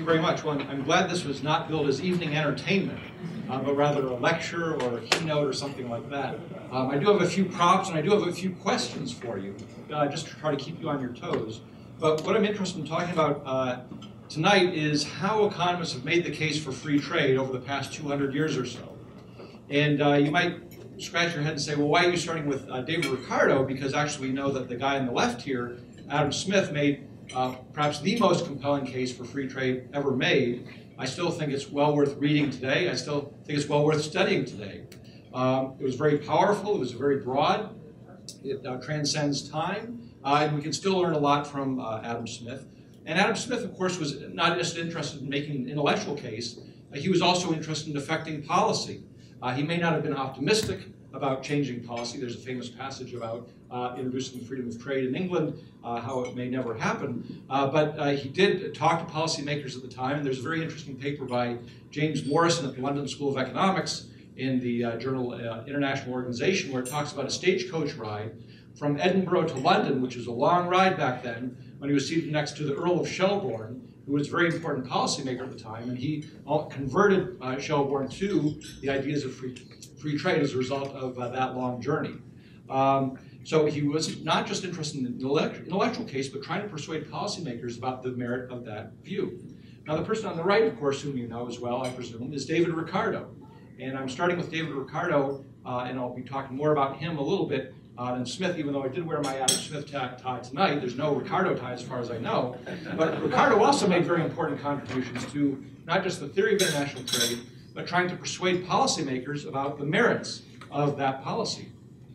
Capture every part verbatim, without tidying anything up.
you very much. Well, I'm, I'm glad this was not billed as evening entertainment, uh, but rather a lecture or a keynote or something like that. Um, I do have a few props and I do have a few questions for you, uh, just to try to keep you on your toes. But what I'm interested in talking about uh, tonight is how economists have made the case for free trade over the past two hundred years or so. And uh, you might scratch your head and say, well, why are you starting with uh, David Ricardo? Because actually we know that the guy on the left here, Adam Smith, made uh, perhaps the most compelling case for free trade ever made. I still think it's well worth reading today. I still think it's well worth studying today. Um, it was very powerful. It was very broad. It uh, transcends time. Uh, and we can still learn a lot from uh, Adam Smith. And Adam Smith, of course, was not just interested in making an intellectual case. Uh, he was also interested in affecting policy. Uh, he may not have been optimistic about changing policy. There's a famous passage about uh, introducing freedom of trade in England, uh, how it may never happen. Uh, but uh, he did talk to policymakers at the time. And there's a very interesting paper by James Morrison at the London School of Economics in the uh, journal uh, International Organization, where it talks about a stagecoach ride from Edinburgh to London, which was a long ride back then, when he was seated next to the Earl of Shelbourne, who was a very important policymaker at the time, and he converted uh, Shelbourne to the ideas of free, free trade as a result of uh, that long journey. Um, so he was not just interested in the intellectual case, but trying to persuade policymakers about the merit of that view. Now, the person on the right, of course, whom you know as well, I presume, is David Ricardo. And I'm starting with David Ricardo, uh, and I'll be talking more about him a little bit uh, than Smith, even though I did wear my Adam Smith tie tonight. There's no Ricardo tie as far as I know. But Ricardo also made very important contributions to not just the theory of international trade, but trying to persuade policymakers about the merits of that policy.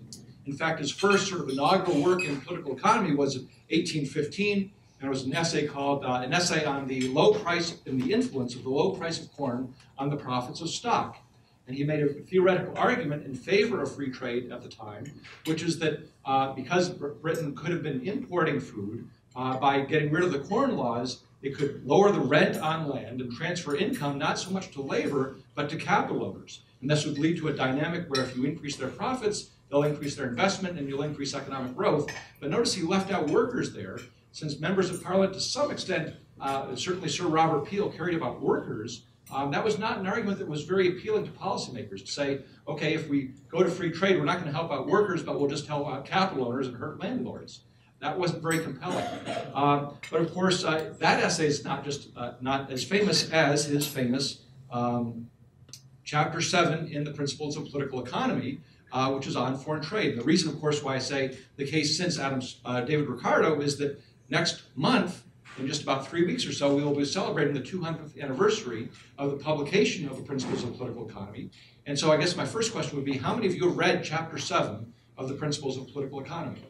In fact, his first sort of inaugural work in political economy was in eighteen fifteen, and it was an essay called, uh, an essay on the low price and the influence of the low price of corn on the profits of stock. And he made a theoretical argument in favor of free trade at the time, which is that uh, because Britain could have been importing food, uh, by getting rid of the corn laws, it could lower the rent on land and transfer income not so much to labor, but to capital owners. And this would lead to a dynamic where if you increase their profits, they'll increase their investment and you'll increase economic growth. But notice he left out workers there, since members of Parliament, to some extent, uh, certainly Sir Robert Peel cared about workers. Um, that was not an argument that was very appealing to policymakers, to say, okay, if we go to free trade, we're not going to help out workers, but we'll just help out capital owners and hurt landlords. That wasn't very compelling. Um, but of course, uh, that essay is not just uh, not as famous as his famous um, chapter seven in the Principles of Political Economy, uh, which is on foreign trade. And the reason, of course, why I say the case since Adams, uh, David Ricardo is that next month, in just about three weeks or so, we will be celebrating the two hundredth anniversary of the publication of the Principles of Political Economy. And so I guess my first question would be, how many of you have read chapter seven of the Principles of Political Economy?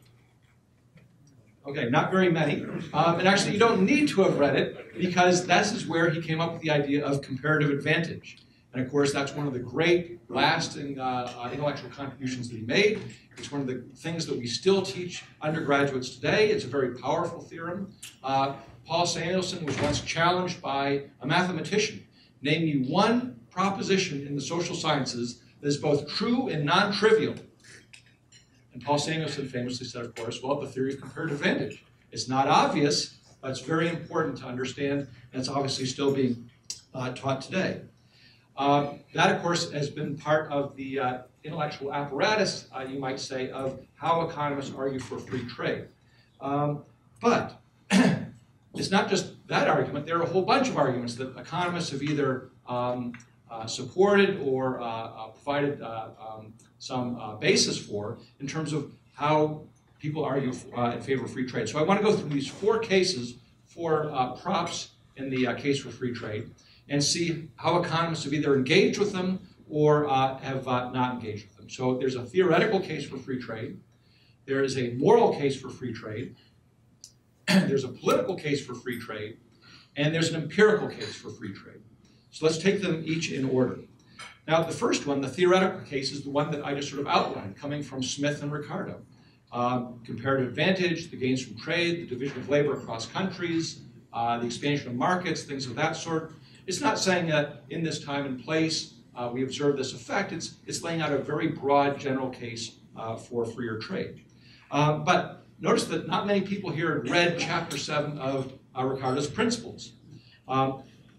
Okay, not very many. Um, and actually, you don't need to have read it, because this is where he came up with the idea of comparative advantage. And of course, that's one of the great, lasting uh, uh, intellectual contributions that he made. It's one of the things that we still teach undergraduates today. It's a very powerful theorem. Uh, Paul Samuelson was once challenged by a mathematician. Name me one proposition in the social sciences that is both true and non-trivial. And Paul Samuelson famously said, of course, well, the theory of comparative advantage. It's not obvious, but it's very important to understand, and it's obviously still being uh, taught today. Uh, that, of course, has been part of the uh, intellectual apparatus, uh, you might say, of how economists argue for free trade. Um, but it's not just that argument. There are a whole bunch of arguments that economists have either um, uh, supported or uh, uh, provided uh, um, some uh, basis for in terms of how people argue uh, in favor of free trade. So I want to go through these four cases, four uh, props in the uh, case for free trade, and see how economists have either engaged with them or uh, have uh, not engaged with them. So there's a theoretical case for free trade. There is a moral case for free trade. There's a political case for free trade. And there's an empirical case for free trade. So let's take them each in order. Now, the first one, the theoretical case, is the one that I just sort of outlined, coming from Smith and Ricardo. Um, comparative advantage, the gains from trade, the division of labor across countries, uh, the expansion of markets, things of that sort. It's not saying that in this time and place uh, we observe this effect. It's, it's laying out a very broad general case uh, for freer trade. Uh, but notice that not many people here have read chapter seven of uh, Ricardo's Principles. Um,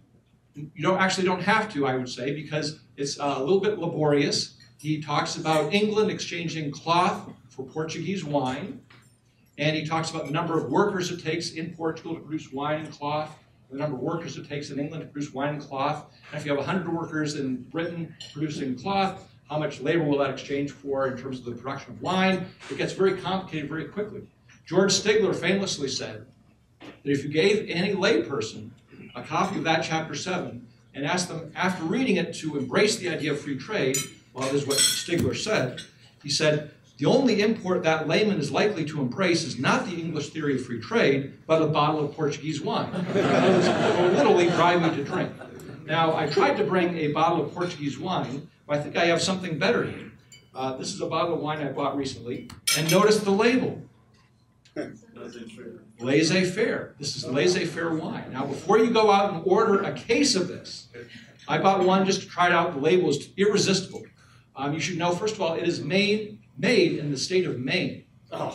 you don't actually don't have to, I would say, because it's uh, a little bit laborious. He talks about England exchanging cloth for Portuguese wine, and he talks about the number of workers it takes in Portugal to produce wine and cloth, the number of workers it takes in England to produce wine and cloth. And if you have one hundred workers in Britain producing cloth, how much labor will that exchange for in terms of the production of wine? It gets very complicated very quickly. George Stigler famously said that if you gave any layperson a copy of that chapter seven and asked them after reading it to embrace the idea of free trade, well, this is what Stigler said, he said, the only import that layman is likely to embrace is not the English theory of free trade, but a bottle of Portuguese wine. It will literally drive me to drink. Now, I tried to bring a bottle of Portuguese wine, but I think I have something better here. Uh, this is a bottle of wine I bought recently, and notice the label. Laissez-faire. This is laissez-faire wine. Now, before you go out and order a case of this, I bought one just to try it out. The label is irresistible. Um, you should know, first of all, it is made, made in the state of Maine. Oh.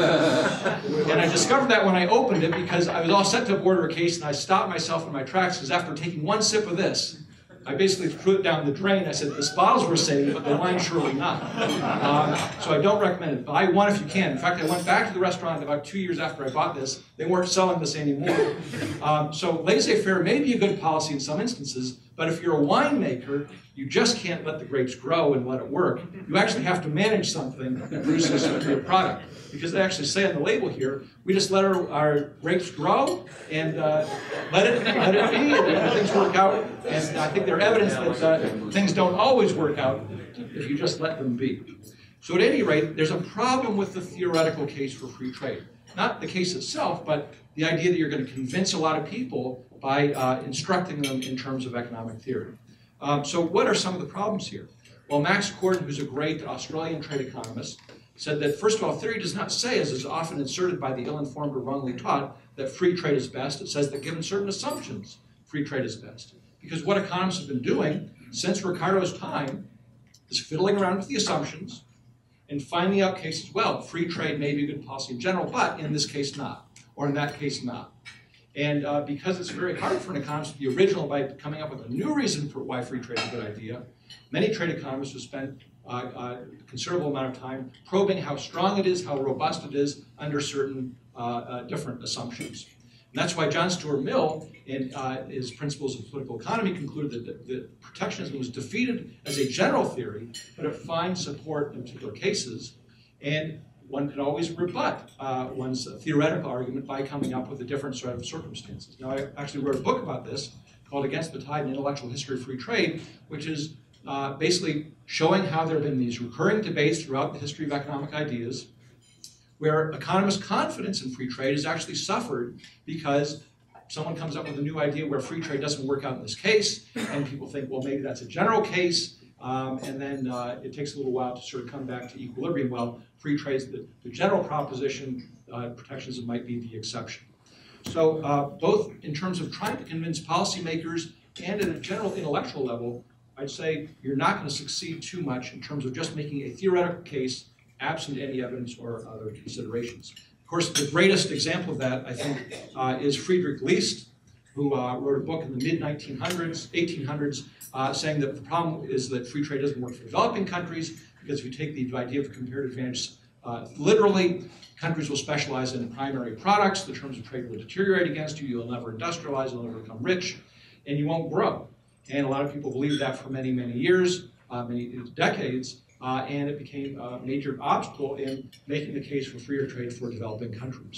And I discovered that when I opened it because I was all set to order a case, and I stopped myself in my tracks because after taking one sip of this, I basically threw it down the drain. I said, the bottles were safe, but the wine surely not. Um, so I don't recommend it. Buy one if you can. In fact, I went back to the restaurant about two years after I bought this. They weren't selling this anymore. Um, so laissez-faire may be a good policy in some instances, but if you're a winemaker, you just can't let the grapes grow and let it work. You actually have to manage something that produces your product. Because they actually say on the label here, we just let our, our grapes grow and uh, let it let it be, and things work out. And I think there's evidence that uh, things don't always work out if you just let them be. So at any rate, there's a problem with the theoretical case for free trade. Not the case itself, but the idea that you're going to convince a lot of people by uh, instructing them in terms of economic theory. Um, so what are some of the problems here? Well, Max Corden, who's a great Australian trade economist, said that, first of all, theory does not say, as is often inserted by the ill-informed or wrongly taught, that free trade is best. It says that given certain assumptions, free trade is best. Because what economists have been doing since Ricardo's time is fiddling around with the assumptions and finding out cases, well, free trade may be a good policy in general, but in this case not, or in that case not. And uh, because it's very hard for an economist to be original by coming up with a new reason for why free trade is a good idea, many trade economists have spent Uh, uh, a considerable amount of time probing how strong it is, how robust it is under certain uh, uh, different assumptions. And that's why John Stuart Mill, in uh, his Principles of Political Economy, concluded that, that protectionism was defeated as a general theory, but it finds support in particular cases. And one can always rebut uh, one's theoretical argument by coming up with a different set of circumstances. Now, I actually wrote a book about this called Against the Tide, an Intellectual History of Free Trade, which is Uh, basically showing how there have been these recurring debates throughout the history of economic ideas where economists' confidence in free trade has actually suffered because someone comes up with a new idea where free trade doesn't work out in this case, and people think, well, maybe that's a general case, um, and then uh, it takes a little while to sort of come back to equilibrium. Well, free trade is the, the general proposition, uh, protectionism might be the exception. So uh, both in terms of trying to convince policymakers and at a general intellectual level, I'd say you're not going to succeed too much in terms of just making a theoretical case absent any evidence or other considerations. Of course, the greatest example of that, I think, uh, is Friedrich List, who uh, wrote a book in the mid nineteen hundreds, eighteen hundreds, uh, saying that the problem is that free trade doesn't work for developing countries because if you take the idea of comparative advantage uh, literally, countries will specialize in primary products, the terms of trade will deteriorate against you, you'll never industrialize, you'll never become rich, and you won't grow. And a lot of people believed that for many, many years, uh, many decades, uh, and it became a major obstacle in making the case for freer trade for developing countries.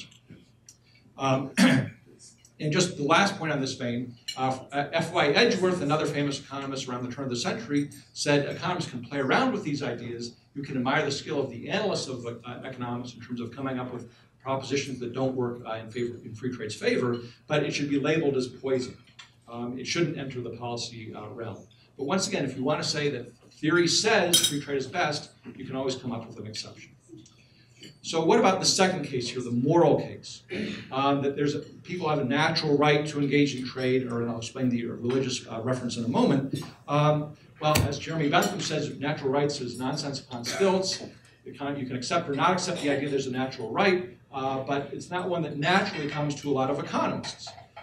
Um, and just the last point on this vein, uh, F Y Edgeworth, another famous economist around the turn of the century, said economists can play around with these ideas. You can admire the skill of the analysts of uh, economics in terms of coming up with propositions that don't work uh, in, favor, in free trade's favor, but it should be labeled as poison. Um, it shouldn't enter the policy uh, realm. But once again, if you want to say that theory says free trade is best, you can always come up with an exception. So what about the second case here, the moral case? Um, that there's a, people have a natural right to engage in trade, or and I'll explain the religious uh, reference in a moment. Um, well, as Jeremy Bentham says, natural rights is nonsense upon stilts. You can accept or not accept the idea there's a natural right, uh, but it's not one that naturally comes to a lot of economists.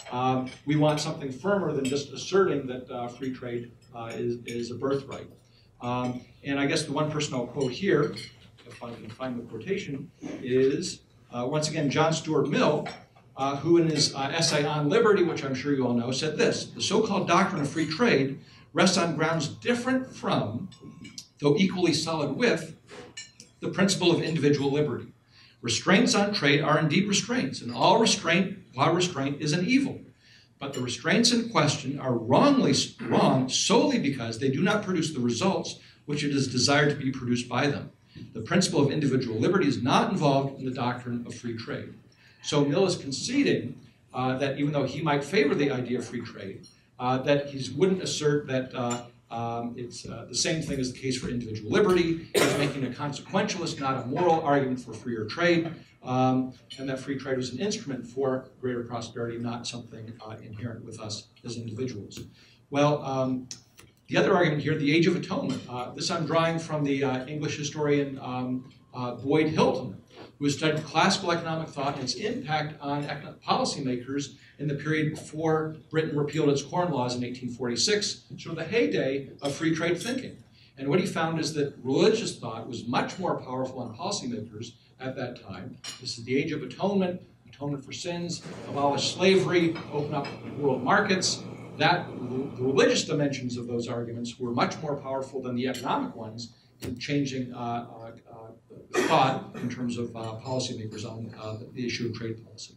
Um, we want something firmer than just asserting that uh, free trade uh, is, is a birthright. Um, and I guess the one person I'll quote here, if I can find the quotation, is uh, once again John Stuart Mill, uh, who in his uh, essay on liberty, which I'm sure you all know, said this: "The so-called doctrine of free trade rests on grounds different from, though equally solid with, the principle of individual liberty. Restraints on trade are indeed restraints, and all restraint, while restraint, is an evil. But the restraints in question are wrongly wrong solely because they do not produce the results which it is desired to be produced by them. The principle of individual liberty is not involved in the doctrine of free trade." So Mill is conceding uh, that even though he might favor the idea of free trade, uh, that he wouldn't assert that uh, um, it's uh, the same thing as the case for individual liberty. He's making a consequentialist, not a moral argument for freer trade, um, and that free trade was an instrument for greater prosperity, not something uh, inherent with us as individuals. Well, um, the other argument here, the Age of Atonement. Uh, this I'm drawing from the uh, English historian um, uh, Boyd Hilton, who has studied classical economic thought and its impact on policymakers in the period before Britain repealed its Corn Laws in eighteen forty-six, sort of the heyday of free trade thinking. And what he found is that religious thought was much more powerful on policymakers at that time. This is the Age of Atonement, atonement for sins, abolish slavery, open up world markets. That, the religious dimensions of those arguments were much more powerful than the economic ones in changing uh, uh, uh, thought in terms of uh, policymakers on uh, the issue of trade policy.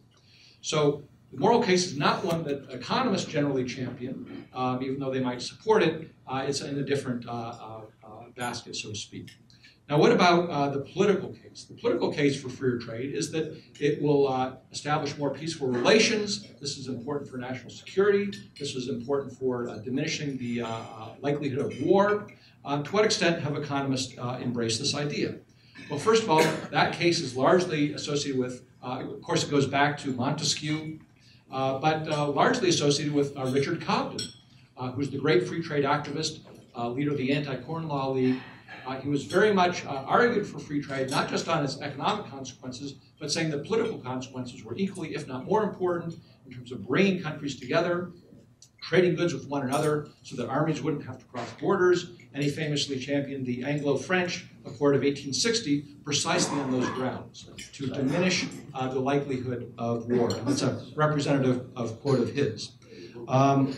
So the moral case is not one that economists generally champion, um, even though they might support it. Uh, it's in a different uh, uh, uh, basket, so to speak. Now, what about uh, the political case? The political case for freer trade is that it will uh, establish more peaceful relations. This is important for national security. This is important for uh, diminishing the uh, uh, likelihood of war. Um, to what extent have economists uh, embraced this idea? Well, first of all, that case is largely associated with, uh, of course, it goes back to Montesquieu, uh, but uh, largely associated with uh, Richard Cobden, uh, who's the great free trade activist, uh, leader of the Anti-Corn Law League. Uh, he was very much uh, argued for free trade, not just on its economic consequences, but saying that political consequences were equally, if not more important, in terms of bringing countries together, trading goods with one another so that armies wouldn't have to cross borders. And he famously championed the Anglo-French Accord of eighteen sixty precisely on those grounds, to diminish uh, the likelihood of war. And that's a representative of quote of his. Um,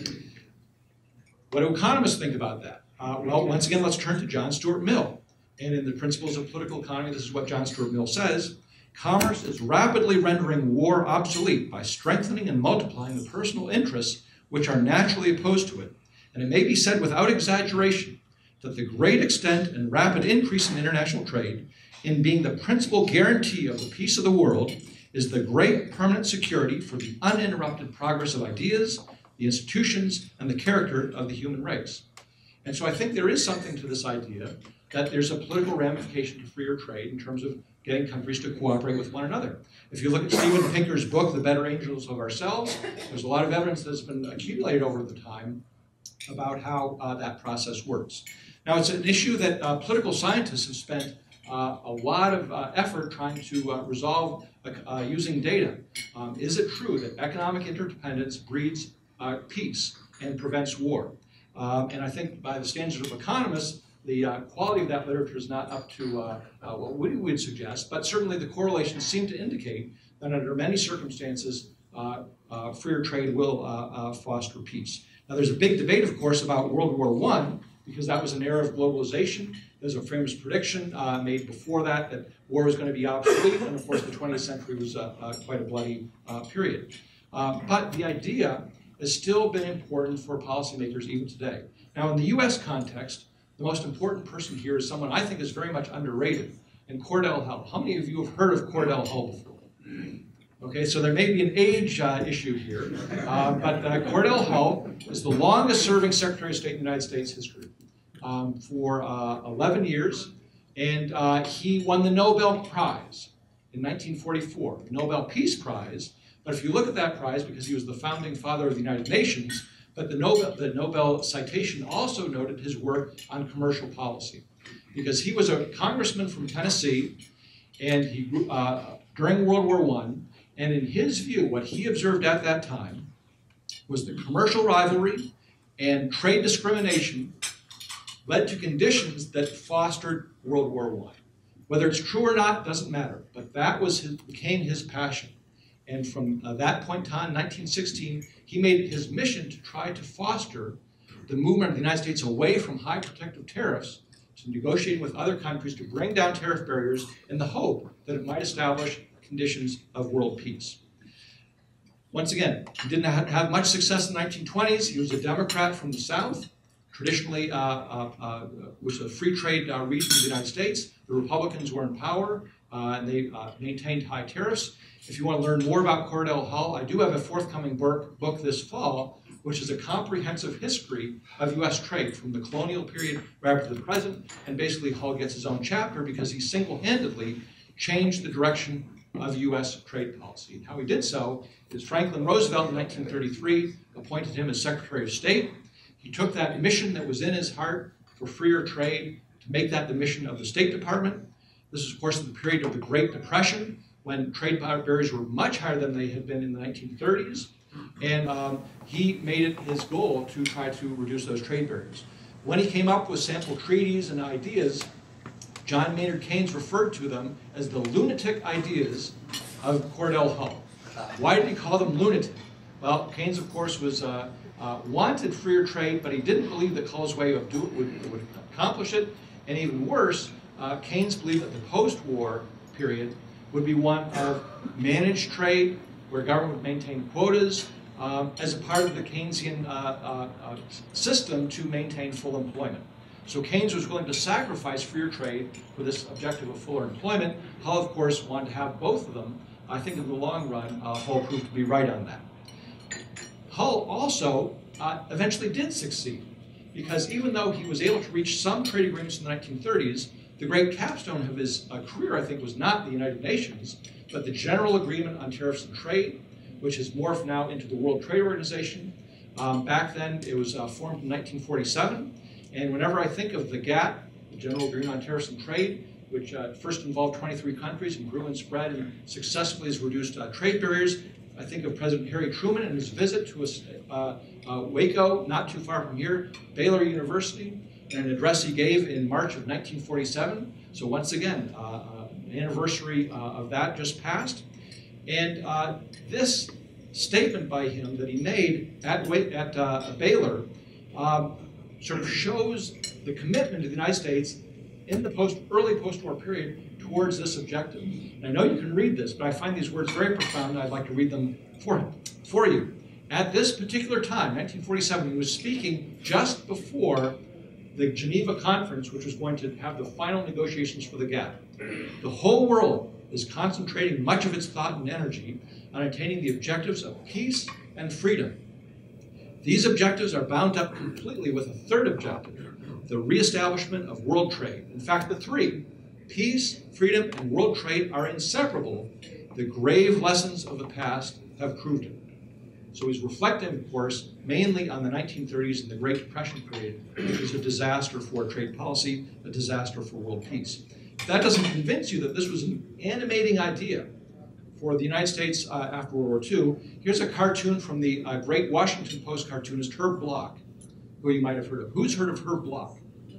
what do economists think about that? Uh, well, once again, let's turn to John Stuart Mill. And in the Principles of Political Economy, this is what John Stuart Mill says: "Commerce is rapidly rendering war obsolete by strengthening and multiplying the personal interests which are naturally opposed to it. And it may be said without exaggeration that the great extent and rapid increase in international trade, in being the principal guarantee of the peace of the world, is the great permanent security for the uninterrupted progress of ideas, the institutions, and the character of the human race." And so I think there is something to this idea that there's a political ramification to freer trade in terms of getting countries to cooperate with one another. If you look at Steven Pinker's book, The Better Angels of Ourselves, there's a lot of evidence that's been accumulated over the time about how uh, that process works. Now, it's an issue that uh, political scientists have spent uh, a lot of uh, effort trying to uh, resolve uh, using data. Um, is it true that economic interdependence breeds uh, peace and prevents war? Um, and I think by the standards of economists, the uh, quality of that literature is not up to uh, uh, what we would suggest, but certainly the correlations seem to indicate that under many circumstances, uh, uh, freer trade will uh, uh, foster peace. Now, there's a big debate, of course, about World War One, because that was an era of globalization. There's a famous prediction uh, made before that that war was going to be obsolete, and of course the twentieth century was uh, uh, quite a bloody uh, period. Uh, but the idea has still been important for policymakers even today. Now, in the U S context, the most important person here is someone I think is very much underrated, and Cordell Hull. How many of you have heard of Cordell Hull before? Okay, so there may be an age uh, issue here, uh, but uh, Cordell Hull is the longest serving Secretary of State in United States history um, for uh, eleven years, and uh, he won the Nobel Prize in nineteen forty-four, the Nobel Peace Prize. But if you look at that prize, because he was the founding father of the United Nations, but the Nobel, the Nobel citation also noted his work on commercial policy, because he was a congressman from Tennessee, and he grew, uh, during World War One, and in his view, what he observed at that time was that commercial rivalry and trade discrimination led to conditions that fostered World War One. Whether it's true or not doesn't matter, but that was his, became his passion. And from uh, that point on, nineteen sixteen, he made it his mission to try to foster the movement of the United States away from high protective tariffs to negotiating with other countries to bring down tariff barriers in the hope that it might establish conditions of world peace. Once again, he didn't have much success in the nineteen twenties. He was a Democrat from the South, traditionally, uh, uh, uh, was a free trade uh, region of the United States. The Republicans were in power, uh, and they uh, maintained high tariffs. If you want to learn more about Cordell Hull, I do have a forthcoming book, book this fall, which is a comprehensive history of U S trade from the colonial period right up to the present. And basically, Hull gets his own chapter because he single-handedly changed the direction of U S trade policy. And how he did so is Franklin Roosevelt in nineteen thirty-three appointed him as Secretary of State. He took that mission that was in his heart for freer trade to make that the mission of the State Department. This is, of course, the period of the Great Depression, when trade barriers were much higher than they had been in the nineteen thirties. And um, he made it his goal to try to reduce those trade barriers. When he came up with sample treaties and ideas, John Maynard Keynes referred to them as the lunatic ideas of Cordell Hull. Why did he call them lunatic? Well, Keynes, of course, was uh, uh, wanted freer trade, but he didn't believe that Hull's way of doing it would, would accomplish it. And even worse, uh, Keynes believed that the post-war period would be one of managed trade, where government would maintain quotas um, as a part of the Keynesian uh, uh, uh, system to maintain full employment. So Keynes was willing to sacrifice freer trade for this objective of fuller employment. Hull, of course, wanted to have both of them. I think in the long run, uh, Hull proved to be right on that. Hull also uh, eventually did succeed, because even though he was able to reach some trade agreements in the nineteen thirties, the great capstone of his uh, career, I think, was not the United Nations, but the General Agreement on Tariffs and Trade, which has morphed now into the World Trade Organization. Um, back then, it was uh, formed in nineteen forty-seven. And whenever I think of the GATT, the General Agreement on Tariffs and Trade, which uh, first involved twenty-three countries and grew and spread and successfully has reduced uh, trade barriers, I think of President Harry Truman and his visit to a, uh, uh, Waco, not too far from here, Baylor University, and an address he gave in March of nineteen forty-seven. So once again, uh, uh, an anniversary uh, of that just passed. And uh, this statement by him that he made at, at uh, Baylor um, sort of shows the commitment of the United States in the post, early post-war period towards this objective. And I know you can read this, but I find these words very profound, and I'd like to read them for, for you. At this particular time, nineteen forty-seven, he was speaking just before the Geneva Conference, which was going to have the final negotiations for the GATT. The whole world is concentrating much of its thought and energy on attaining the objectives of peace and freedom. These objectives are bound up completely with a third objective, the reestablishment of world trade. In fact, the three, peace, freedom, and world trade, are inseparable. The grave lessons of the past have proved it. So he's reflecting, of course, mainly on the nineteen thirties and the Great Depression period, which was a disaster for trade policy, a disaster for world peace. If that doesn't convince you that this was an animating idea for the United States uh, after World War Two, here's a cartoon from the uh, great Washington Post cartoonist Herb Bloch, who you might have heard of. Who's heard of Herb Bloch?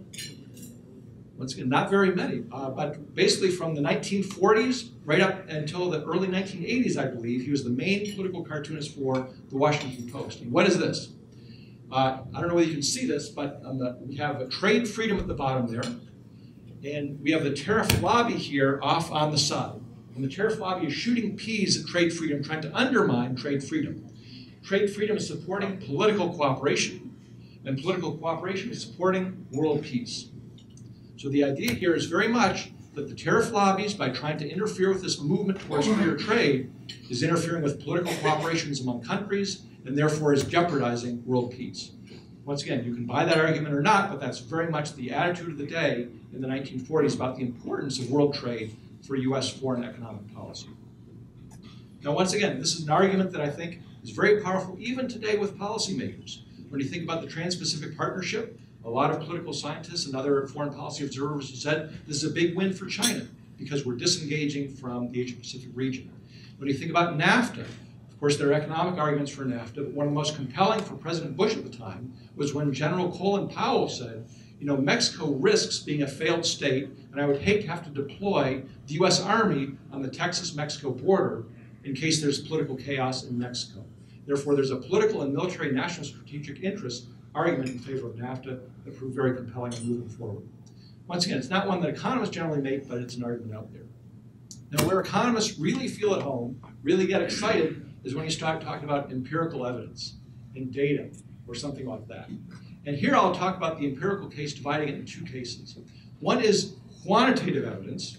Once again, not very many, uh, but basically from the nineteen forties right up until the early nineteen eighties, I believe, he was the main political cartoonist for the Washington Post. And what is this? Uh, I don't know whether you can see this, but um, the, we have a trade freedom at the bottom there, and we have the tariff lobby here off on the side. And the tariff lobby is shooting peas at trade freedom, trying to undermine trade freedom. Trade freedom is supporting political cooperation, and political cooperation is supporting world peace. So the idea here is very much that the tariff lobbies, by trying to interfere with this movement towards freer trade, is interfering with political cooperations among countries, and therefore is jeopardizing world peace. Once again, you can buy that argument or not, but that's very much the attitude of the day in the nineteen forties about the importance of world trade for U S foreign economic policy. Now, once again, this is an argument that I think is very powerful even today with policymakers. When you think about the Trans-Pacific Partnership, a lot of political scientists and other foreign policy observers have said this is a big win for China because we're disengaging from the Asia-Pacific region. When you think about NAFTA, of Of course, there are economic arguments for NAFTA, but one of the most compelling for President Bush at the time was when General Colin Powell said, you know, Mexico risks being a failed state, and I would hate to have to deploy the U S Army on the Texas-Mexico border in case there's political chaos in Mexico. Therefore, there's a political and military national strategic interest argument in favor of NAFTA that proved very compelling in moving forward. Once again, it's not one that economists generally make, but it's an argument out there. Now, where economists really feel at home, really get excited, is when you start talking about empirical evidence and data or something like that. And here I'll talk about the empirical case, dividing it into two cases. One is quantitative evidence.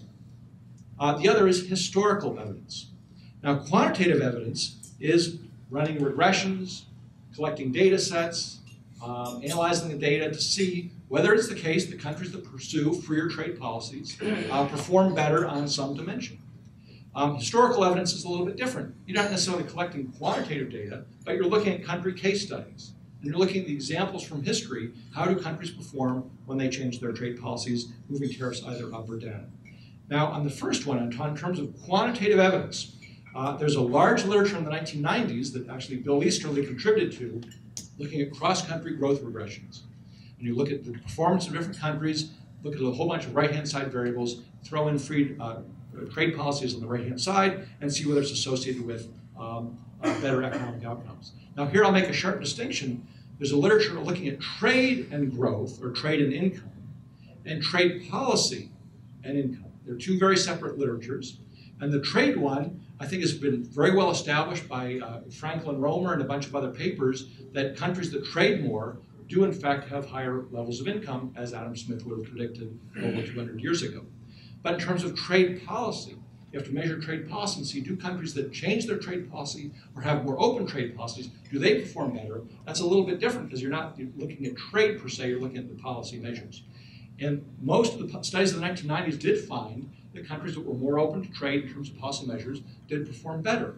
Uh, the other is historical evidence. Now, quantitative evidence is running regressions, collecting data sets, um, analyzing the data to see whether it's the case that countries that pursue freer trade policies uh, perform better on some dimension. Um, historical evidence is a little bit different. You're not necessarily collecting quantitative data, but you're looking at country case studies. And you're looking at the examples from history. How do countries perform when they change their trade policies, moving tariffs either up or down? Now, on the first one, in terms of quantitative evidence, uh, there's a large literature in the nineteen nineties that actually Bill Easterly contributed to, looking at cross-country growth regressions. And you look at the performance of different countries, look at a whole bunch of right-hand side variables, throw in free uh, trade policies on the right-hand side, and see whether it's associated with um, uh, better economic outcomes. Now here I'll make a sharp distinction. There's a literature looking at trade and growth, or trade and income, and trade policy and income. They're two very separate literatures. And the trade one, I think, has been very well established by uh, Franklin Romer and a bunch of other papers that countries that trade more do in fact have higher levels of income, as Adam Smith would have predicted over two hundred years ago. But in terms of trade policy, you have to measure trade policy and see, do countries that change their trade policy or have more open trade policies, do they perform better? That's a little bit different because you're not looking at trade per se, you're looking at the policy measures. And most of the studies of the nineteen nineties did find that countries that were more open to trade in terms of policy measures did perform better.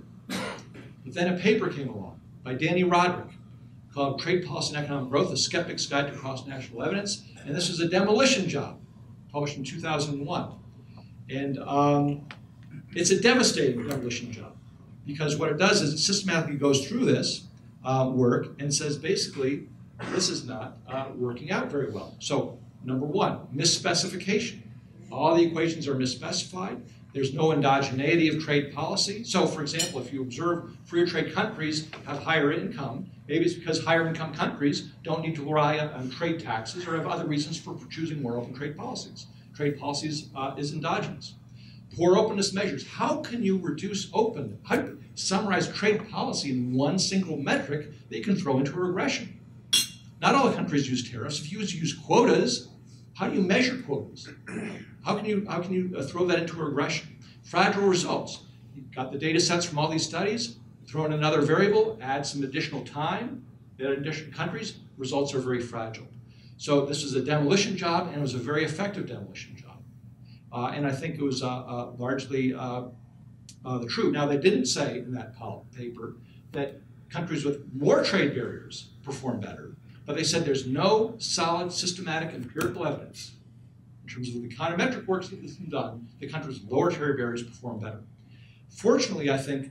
But then a paper came along by Danny Roderick called Trade Policy and Economic Growth, A Skeptic's Guide to Cross-National Evidence. And this was a demolition job, published in two thousand one. And um, it's a devastating demolition job, because what it does is it systematically goes through this uh, work and says, basically, this is not uh, working out very well. So, number one, misspecification. All the equations are misspecified. There's no endogeneity of trade policy. So, for example, if you observe freer trade countries have higher income, maybe it's because higher income countries don't need to rely on trade taxes or have other reasons for choosing more open trade policies. Trade policies uh, is endogenous. Poor openness measures. How can you reduce open, how do you summarize trade policy in one single metric that you can throw into a regression? Not all the countries use tariffs. If you use quotas, how do you measure quotas? How can you, how can you uh, throw that into a regression? Fragile results. You've got the data sets from all these studies, throw in another variable, add some additional time, in additional countries, results are very fragile. So this was a demolition job, and it was a very effective demolition job. Uh, and I think it was uh, uh, largely uh, uh, the truth. Now, they didn't say in that paper that countries with more trade barriers perform better, but they said there's no solid, systematic, empirical evidence in terms of the econometric work that has been done that countries with lower trade barriers perform better. Fortunately, I think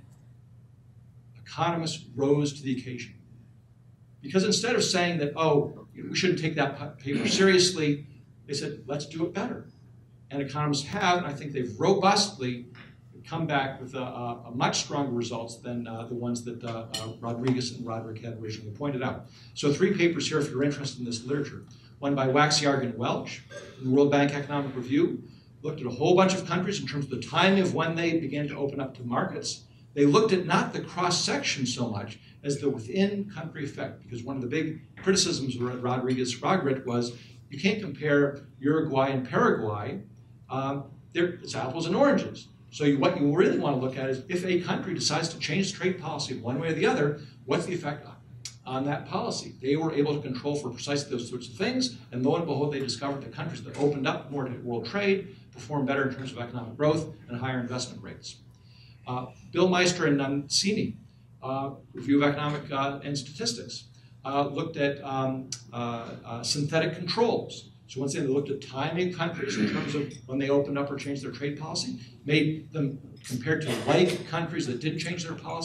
economists rose to the occasion. Because instead of saying that, oh, we shouldn't take that paper seriously, they said, let's do it better. And economists have, and I think they've robustly come back with a, a, a much stronger results than uh, the ones that uh, uh, Rodriguez and Roderick had originally pointed out. So three papers here if you're interested in this literature. One by Waxiarg and Welch in the World Bank Economic Review, looked at a whole bunch of countries in terms of the timing of when they began to open up to markets. They looked at not the cross-section so much as the within-country effect, because one of the big criticisms of Rodriguez-Roderick was you can't compare Uruguay and Paraguay. Um, it's apples and oranges. So you, what you really want to look at is if a country decides to change trade policy one way or the other, what's the effect on that policy? They were able to control for precisely those sorts of things, and lo and behold, they discovered that countries that opened up more to world trade performed better in terms of economic growth and higher investment rates. Uh, Bill Meister and Nancini, uh, Review of Economic uh, and Statistics, uh, looked at um, uh, uh, synthetic controls. So once again, they looked at timing countries in terms of when they opened up or changed their trade policy, made them compared to like countries that didn't change their policy,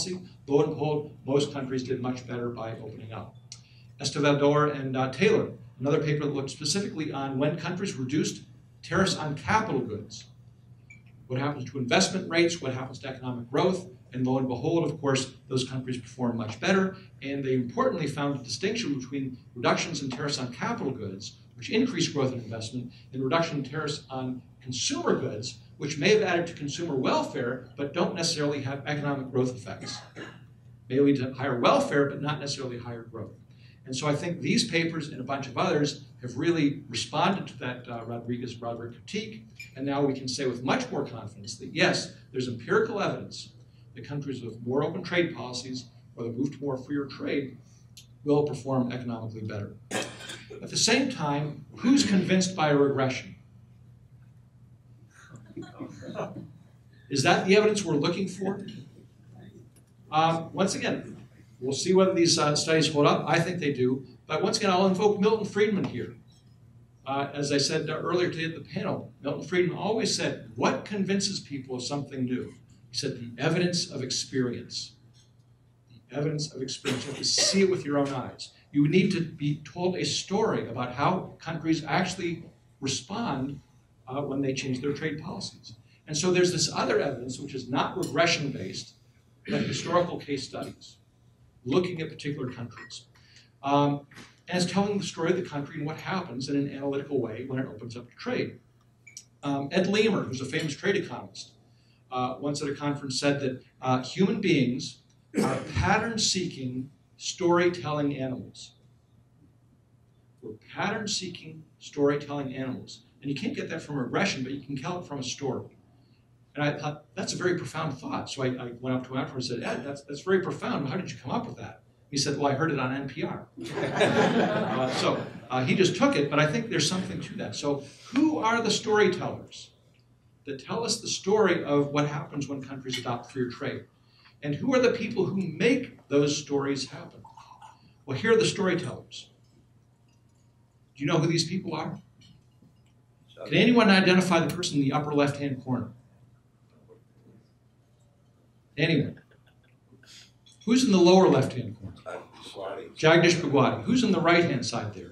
lo and behold, most countries did much better by opening up. Estevador and uh, Taylor, another paper that looked specifically on when countries reduced tariffs on capital goods. What happens to investment rates, what happens to economic growth, and lo and behold, of course, those countries perform much better, and they importantly found a distinction between reductions in tariffs on capital goods, which increase growth and investment, and reduction in tariffs on consumer goods, which may have added to consumer welfare, but don't necessarily have economic growth effects. May lead to higher welfare, but not necessarily higher growth. And so I think these papers and a bunch of others have really responded to that uh, Rodriguez-Roderick critique, and now we can say with much more confidence that yes, there's empirical evidence that countries with more open trade policies or that move to more freer trade will perform economically better. At the same time, who's convinced by a regression? Is that the evidence we're looking for? Um, once again, we'll see whether these uh, studies hold up. I think they do. But once again, I'll invoke Milton Friedman here. Uh, as I said uh, earlier today at the panel, Milton Friedman always said, what convinces people of something new? He said, the evidence of experience. The evidence of experience. You have to see it with your own eyes. You need to be told a story about how countries actually respond uh, when they change their trade policies. And so there's this other evidence, which is not regression-based, but historical case studies, looking at particular countries. Um, and it's telling the story of the country and what happens in an analytical way when it opens up to trade. Um, Ed Leamer, who's a famous trade economist, uh, once at a conference said that uh, human beings are pattern-seeking, storytelling animals. We're pattern-seeking, storytelling animals. And you can't get that from regression, but you can tell it from a story. And I thought, that's a very profound thought. So I, I went up to him afterwards and said, Ed, that's, that's very profound. How did you come up with that? He said, well, I heard it on N P R. uh, so uh, he just took it, but I think there's something to that. So who are the storytellers that tell us the story of what happens when countries adopt freer trade? And who are the people who make those stories happen? Well, here are the storytellers. Do you know who these people are? Can anyone identify the person in the upper left-hand corner? Anyone? Who's in the lower left-hand corner? Jagdish Bhagwati. Who's in the right-hand side there?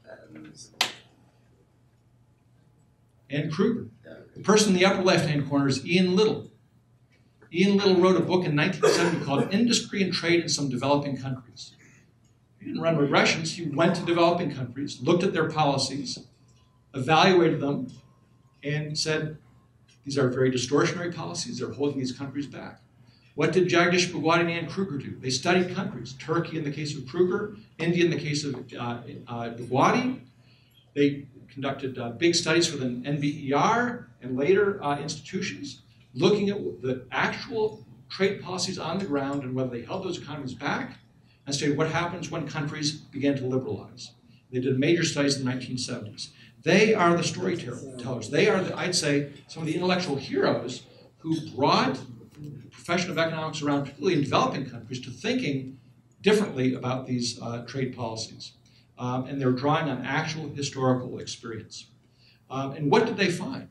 Ann Kruger. The person in the upper left-hand corner is Ian Little. Ian Little wrote a book in nineteen seventy called Industry and Trade in Some Developing Countries. He didn't run regressions. He went to developing countries, looked at their policies, evaluated them, and said, these are very distortionary policies. They're holding these countries back. What did Jagdish Bhagwati and Ann Kruger do? They studied countries. Turkey in the case of Kruger, India in the case of uh, uh, Bhagwati. They conducted uh, big studies for the N B E R and later uh, institutions, looking at the actual trade policies on the ground and whether they held those economies back, and studied what happens when countries began to liberalize. They did major studies in the nineteen seventies. They are the storytellers. They are, the, I'd say, some of the intellectual heroes who brought the profession of economics around, particularly in developing countries, to thinking differently about these uh, trade policies. Um, and they're drawing on actual historical experience. Um, and what did they find?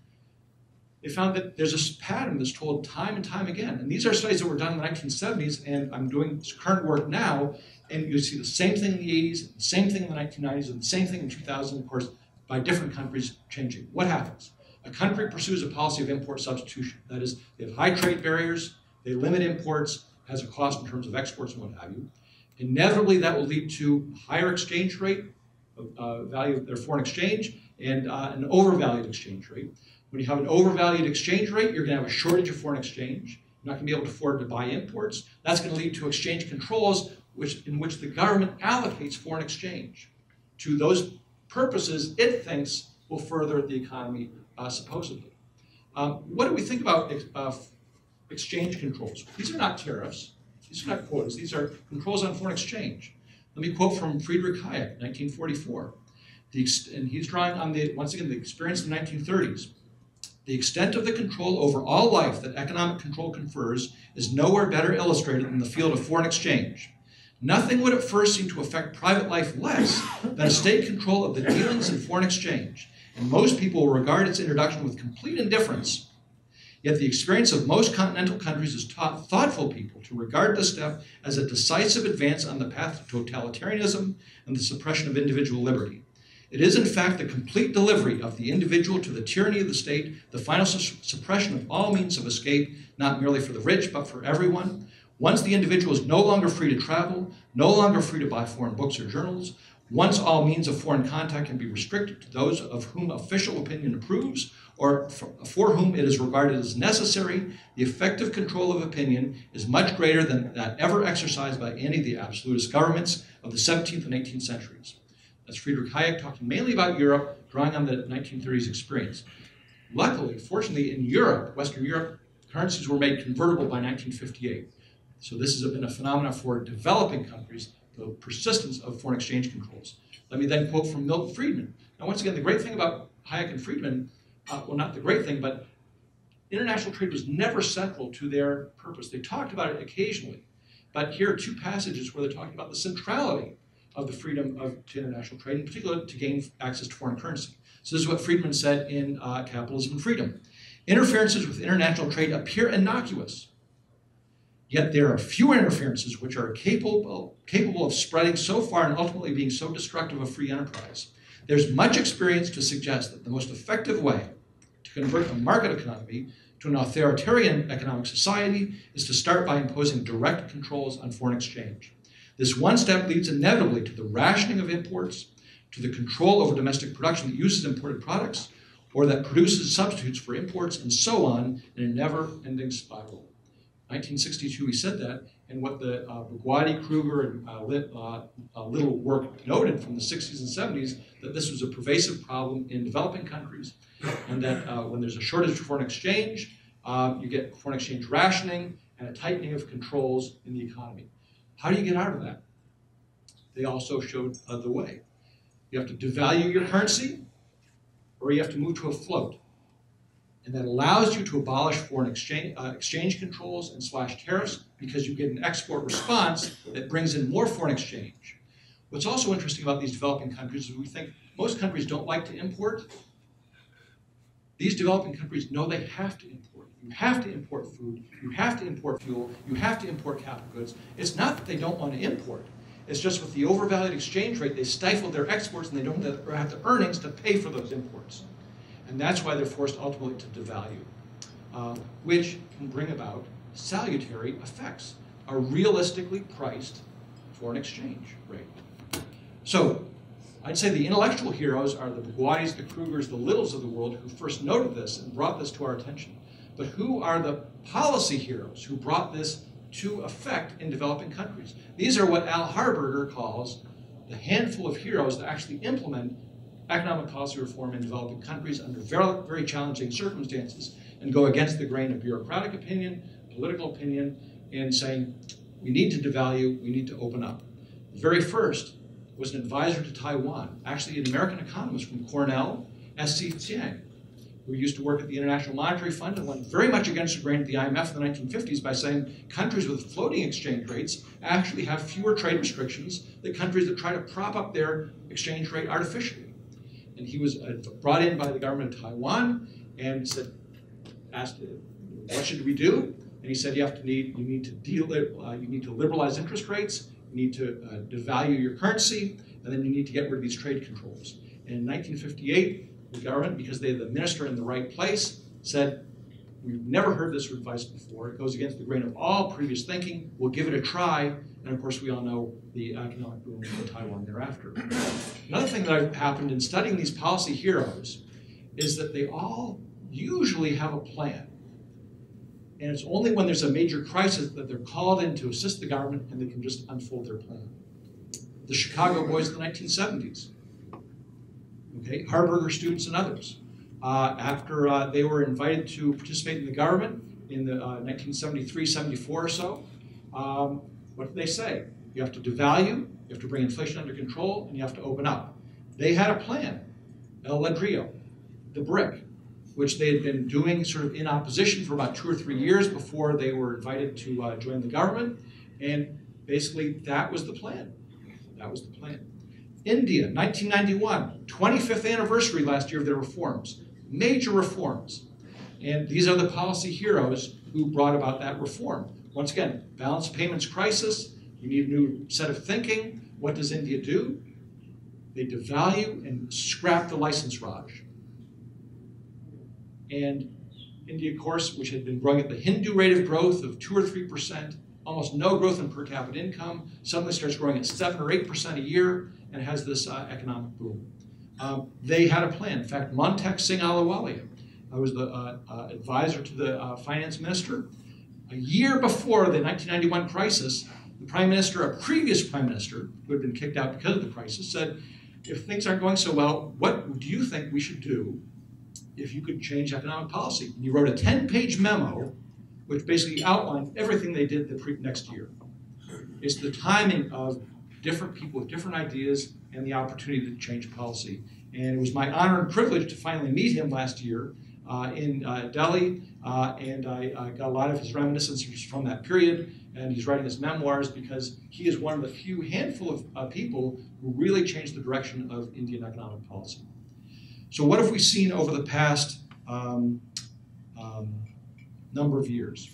They found that there's a pattern that's told time and time again. And these are studies that were done in the nineteen seventies, and I'm doing current work now, and you see the same thing in the eighties, the same thing in the nineteen nineties, and the same thing in two thousand, of course, by different countries changing. What happens? A country pursues a policy of import substitution. That is, they have high trade barriers, they limit imports, has a cost in terms of exports and what have you. Inevitably, that will lead to a higher exchange rate, uh, value of their foreign exchange, and uh, an overvalued exchange rate. When you have an overvalued exchange rate, you're going to have a shortage of foreign exchange. You're not going to be able to afford to buy imports. That's going to lead to exchange controls which, in which the government allocates foreign exchange to those purposes it thinks will further the economy, uh, supposedly. Um, what do we think about uh, exchange controls? These are not tariffs. These are not quotas. These are controls on foreign exchange. Let me quote from Friedrich Hayek, nineteen forty-four. The ex and he's drawing on, the once again, the experience in the nineteen thirties. The extent of the control over all life that economic control confers is nowhere better illustrated than the field of foreign exchange. Nothing would at first seem to affect private life less than a state control of the dealings in foreign exchange, and most people will regard its introduction with complete indifference. Yet the experience of most continental countries has taught thoughtful people to regard this step as a decisive advance on the path to totalitarianism and the suppression of individual liberty. It is, in fact, the complete delivery of the individual to the tyranny of the state, the final su suppression of all means of escape, not merely for the rich, but for everyone. Once the individual is no longer free to travel, no longer free to buy foreign books or journals, once all means of foreign contact can be restricted to those of whom official opinion approves, or for, for whom it is regarded as necessary, the effective control of opinion is much greater than that ever exercised by any of the absolutist governments of the seventeenth and eighteenth centuries. That's Friedrich Hayek talking mainly about Europe, drawing on the nineteen thirties experience. Luckily, fortunately, in Europe, Western Europe, currencies were made convertible by nineteen fifty-eight. So this has been a phenomenon for developing countries, the persistence of foreign exchange controls. Let me then quote from Milton Friedman. Now, once again, the great thing about Hayek and Friedman, uh, well, not the great thing, but international trade was never central to their purpose. They talked about it occasionally, but here are two passages where they're talking about the centrality of the freedom of to international trade, in particular to gain access to foreign currency. So this is what Friedman said in uh, Capitalism and Freedom. Interferences with international trade appear innocuous, yet there are few interferences which are capable, capable of spreading so far and ultimately being so destructive of free enterprise. There's much experience to suggest that the most effective way to convert a market economy to an authoritarian economic society is to start by imposing direct controls on foreign exchange. This one step leads inevitably to the rationing of imports, to the control over domestic production that uses imported products, or that produces substitutes for imports, and so on in a never-ending spiral. nineteen sixty-two, he said that, and what the uh, Bugatti, Kruger, and uh, lit, uh, uh, Little work noted from the sixties and seventies, that this was a pervasive problem in developing countries, and that uh, when there's a shortage of foreign exchange, uh, you get foreign exchange rationing and a tightening of controls in the economy. How do you get out of that? They also showed uh, the way. You have to devalue your currency, or you have to move to a float. And that allows you to abolish foreign exchange, uh, exchange controls and slash tariffs because you get an export response that brings in more foreign exchange. What's also interesting about these developing countries is we think most countries don't like to import. These developing countries know they have to import. You have to import food, you have to import fuel, you have to import capital goods. It's not that they don't want to import. It's just with the overvalued exchange rate, they stifled their exports and they don't have the earnings to pay for those imports. And that's why they're forced ultimately to devalue, uh, which can bring about salutary effects, a realistically priced foreign exchange rate. So I'd say the intellectual heroes are the Bugattis, the Krugers, the Littles of the world who first noted this and brought this to our attention. But who are the policy heroes who brought this to effect in developing countries? These are what Al Harberger calls the handful of heroes that actually implement economic policy reform in developing countries under very, very challenging circumstances and go against the grain of bureaucratic opinion, political opinion, in saying, we need to devalue, we need to open up. The very first was an advisor to Taiwan, actually an American economist from Cornell, S C Tsiang, who used to work at the International Monetary Fund and went very much against the grain of the I M F in the nineteen fifties by saying countries with floating exchange rates actually have fewer trade restrictions than countries that try to prop up their exchange rate artificially. And he was uh, brought in by the government of Taiwan and said, asked, what should we do? And he said, you have to need, you need to deal, uh, you need to liberalize interest rates, you need to uh, devalue your currency, and then you need to get rid of these trade controls. And in nineteen fifty-eight, the government, because they had the minister in the right place, said, we've never heard this advice before. It goes against the grain of all previous thinking. We'll give it a try. And of course, we all know the economic boom in Taiwan thereafter. Another thing that happened in studying these policy heroes is that they all usually have a plan. And it's only when there's a major crisis that they're called in to assist the government and they can just unfold their plan. The Chicago boys of the nineteen seventies. Okay, Harberger students and others. Uh, after uh, they were invited to participate in the government in the uh, nineteen seventy-three seventy-four or so, um, what did they say? You have to devalue, you have to bring inflation under control, and you have to open up. They had a plan, El Ladrillo, the brick, which they had been doing sort of in opposition for about two or three years before they were invited to uh, join the government. And basically, that was the plan. That was the plan. India, nineteen ninety-one, twenty-fifth anniversary last year of their reforms. Major reforms. And these are the policy heroes who brought about that reform. Once again, balance payments crisis. We need a new set of thinking. What does India do? They devalue and scrap the license Raj. And India, of course, which had been growing at the Hindu rate of growth of two or three percent, almost no growth in per capita income, suddenly starts growing at seven or eight percent a year and has this uh, economic boom. Um, they had a plan. In fact, Montek Singh Ahluwalia, I was the uh, uh, advisor to the uh, finance minister. A year before the nineteen ninety-one crisis, the prime minister, a previous prime minister, who had been kicked out because of the crisis, said, if things aren't going so well, what do you think we should do if you could change economic policy? And he wrote a ten-page memo which basically outlined everything they did the pre next year. It's the timing of different people with different ideas and the opportunity to change policy. And it was my honor and privilege to finally meet him last year uh, in uh, Delhi, uh, and I uh, got a lot of his reminiscences from that period, and he's writing his memoirs because he is one of the few handful of uh, people who really changed the direction of Indian economic policy. So what have we seen over the past um, um, number of years?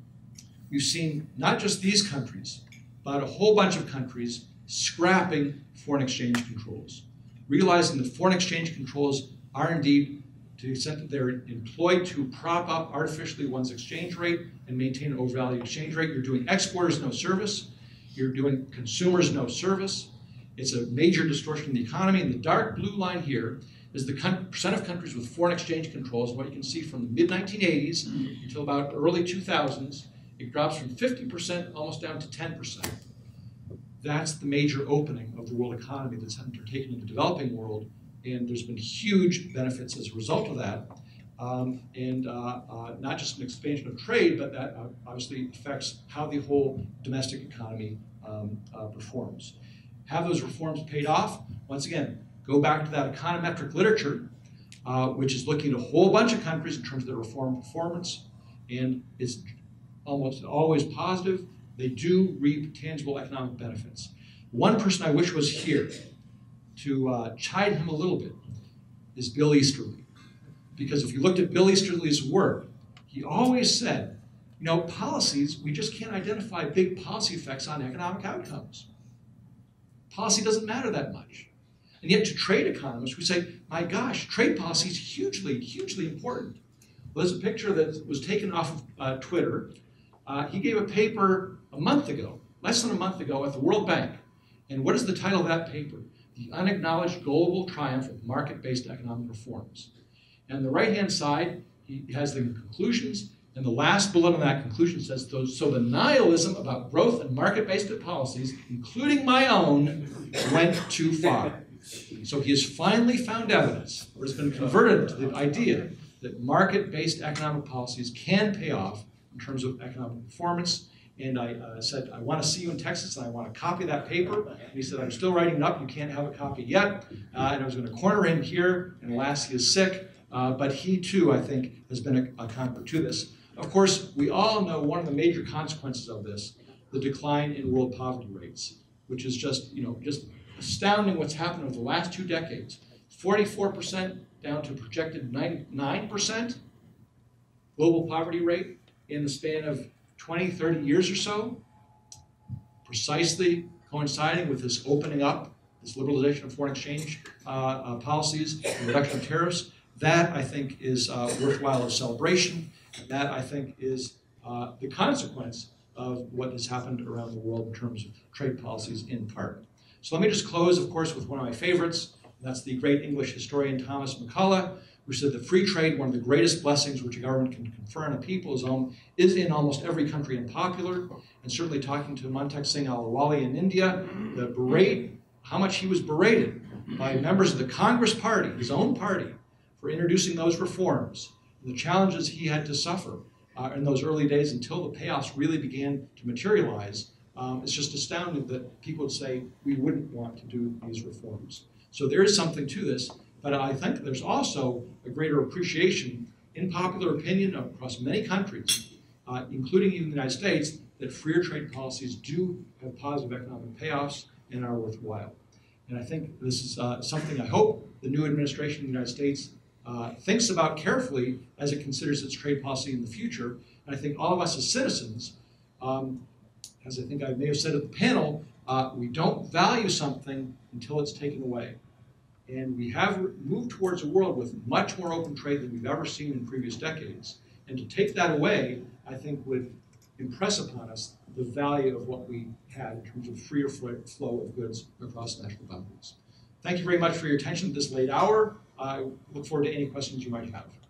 We've seen not just these countries, but a whole bunch of countries scrapping foreign exchange controls, realizing that foreign exchange controls are indeed, to the extent that they're employed to prop up artificially one's exchange rate and maintain an overvalued exchange rate, you're doing exporters no service, you're doing consumers no service. It's a major distortion in the economy, and the dark blue line here is the percent of countries with foreign exchange controls. What you can see from the mid nineteen eighties until about early two thousands, it drops from fifty percent almost down to ten percent. That's the major opening of the world economy that's undertaken in the developing world, and there's been huge benefits as a result of that. Um, and uh, uh, not just an expansion of trade, but that uh, obviously affects how the whole domestic economy um, uh, performs. Have those reforms paid off? Once again, go back to that econometric literature, uh, which is looking at a whole bunch of countries in terms of their reform performance, and it's almost always positive. They do reap tangible economic benefits. One person I wish was here to uh, chide him a little bit is Bill Easterly. Because if you looked at Bill Easterly's work, he always said, you know, policies, we just can't identify big policy effects on economic outcomes. Policy doesn't matter that much. And yet to trade economists, we say, my gosh, trade policy is hugely, hugely important. Well, there's a picture that was taken off of uh, Twitter. Uh, he gave a paper a month ago, less than a month ago, at the World Bank. And what is the title of that paper? The Unacknowledged Global Triumph of Market-Based Economic Reforms. And on the right-hand side, he has the conclusions, and the last bullet on that conclusion says, so the nihilism about growth and market-based policies, including my own, went too far. So he has finally found evidence, or has been converted to the idea that market-based economic policies can pay off in terms of economic performance. And I uh, said, I want to see you in Texas, and I want to copy that paper. And he said, I'm still writing it up. You can't have a copy yet. Uh, and I was going to corner him here, and alas, he is sick. Uh, but he, too, I think, has been a, a convert to this. Of course, we all know one of the major consequences of this, the decline in world poverty rates, which is just, you know, just astounding what's happened over the last two decades. forty-four percent down to a projected ninety-nine percent global poverty rate in the span of twenty, thirty years or so, precisely coinciding with this opening up, this liberalization of foreign exchange uh, uh, policies, and reduction of tariffs. That, I think, is uh, worthwhile of celebration. That, I think, is uh, the consequence of what has happened around the world in terms of trade policies in part. So let me just close, of course, with one of my favorites. That's the great English historian Thomas McCullough, who said that free trade, one of the greatest blessings which a government can confer on a people, is, um, is in almost every country unpopular. And certainly talking to Montek Singh Ahluwalia in India, the berate, how much he was berated by members of the Congress Party, his own party, for introducing those reforms, and the challenges he had to suffer uh, in those early days until the payoffs really began to materialize. Um, it's just astounding that people would say, we wouldn't want to do these reforms. So there is something to this, but I think there's also a greater appreciation in popular opinion across many countries, uh, including even the United States, that freer trade policies do have positive economic payoffs and are worthwhile. And I think this is uh, something I hope the new administration in the United States uh, thinks about carefully as it considers its trade policy in the future. And I think all of us as citizens, um, as I think I may have said at the panel, uh, we don't value something until it's taken away. And we have moved towards a world with much more open trade than we've ever seen in previous decades. And to take that away, I think, would impress upon us the value of what we had in terms of freer flow of goods across national boundaries. Thank you very much for your attention at this late hour. I look forward to any questions you might have.